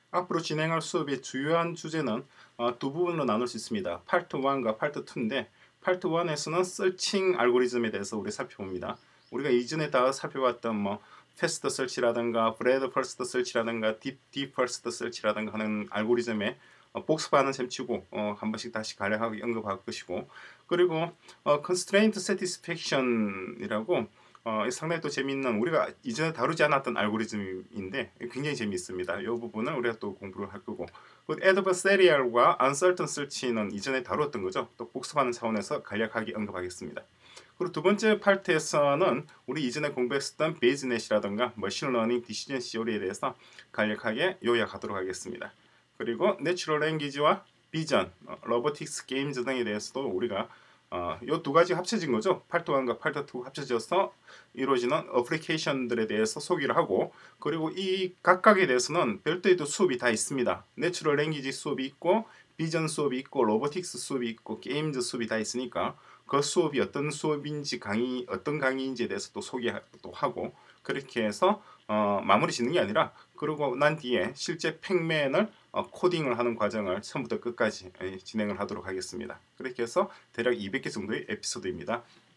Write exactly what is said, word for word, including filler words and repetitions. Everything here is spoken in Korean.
앞으로 진행할 수업의 주요한 주제는 어, 두 부분으로 나눌 수 있습니다. 파트 일과 파트 이인데 파트 일에서는 서칭 알고리즘에 대해서 우리 살펴봅니다. 우리가 이전에 다 살펴봤던 뭐 패스트 설치라든가 브레드 퍼스트 설치라든가 딥, 딥 퍼스트 설치라든가 하는 알고리즘에 어, 복습하는 셈 치고 어, 한 번씩 다시 간략하게 언급할 것이고, 그리고 어, constraint satisfaction이라고 어, 상당히 또 재미있는, 우리가 이전에 다루지 않았던 알고리즘인데 굉장히 재미있습니다. 이 부분은 우리가 또 공부를 할 거고, 그 adversarial과 uncertain search는 이전에 다루었던 거죠. 또 복습하는 차원에서 간략하게 언급하겠습니다. 그리고 두 번째 파트에서는 우리 이전에 공부했었던 베이즈넷이라든가 머신러닝 디시전 시오리에 대해서 간략하게 요약하도록 하겠습니다. 그리고 내추럴 랭귀지와 비전, 로보틱스 게임즈 등에 대해서도 우리가 어, 이 두 가지 합쳐진 거죠. 파트 일과 파트 이 합쳐져서 이루어지는 어플리케이션들에 대해서 소개를 하고, 그리고 이 각각에 대해서는 별도의 또 수업이 다 있습니다. 내추럴 랭귀지 수업이 있고 비전 수업이 있고 로보틱스 수업이 있고 게임즈 수업이 다 있으니까 그 수업이 어떤 수업인지 강의 어떤 강의인지에 대해서 또 소개도 하고, 그렇게 해서 어, 마무리 짓는 게 아니라 그러고 난 뒤에 실제 팩맨을 어, 코딩을 하는 과정을 처음부터 끝까지 진행을 하도록 하겠습니다. 그렇게 해서 대략 이백 개 정도의 에피소드입니다.